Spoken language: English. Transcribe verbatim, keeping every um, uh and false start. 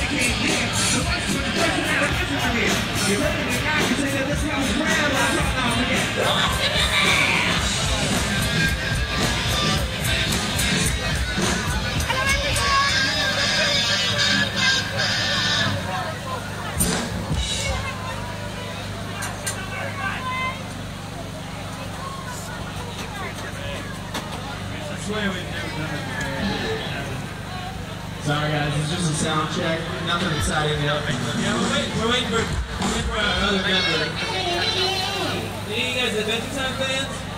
Sorry guys, it's just a sound check. Nothing exciting yet. Yeah, we're waiting, we're waiting for, we're waiting for our other member. Any of you guys Adventure Time fans?